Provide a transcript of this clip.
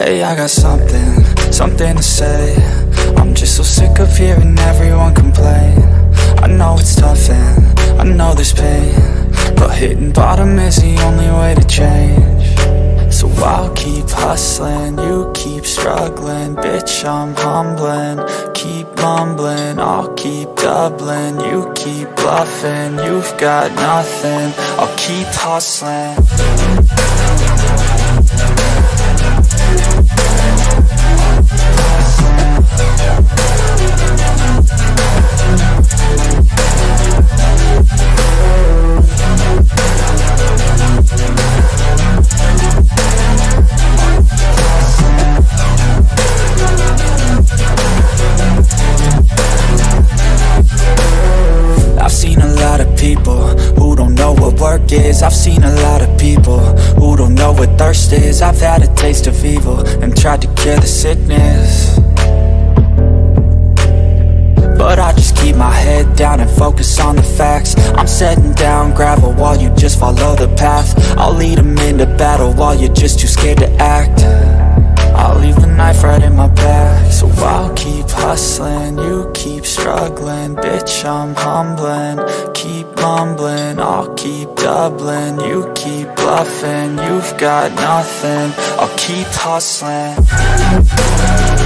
Hey, I got something to say. I'm just so sick of hearing everyone complain. I know it's tough and I know there's pain, but hitting bottom is the only way to change. So I'll keep hustling, you keep struggling. Bitch, I'm humbling, keep mumbling. I'll keep doubling, you keep bluffing. You've got nothing, I'll keep hustling. I've seen a lot of people who don't know what thirst is. I've had a taste of evil and tried to cure the sickness, but I just keep my head down and focus on the facts. I'm setting down gravel while you just follow the path. I'll lead them into battle while you're just too scared to act. I'll leave the knife right in my back. So I'll keep hustling, you keep struggling. Bitch, I'm humbling, keep mumbling. I'll keep doubling, you keep bluffing. You've got nothing, I'll keep hustling.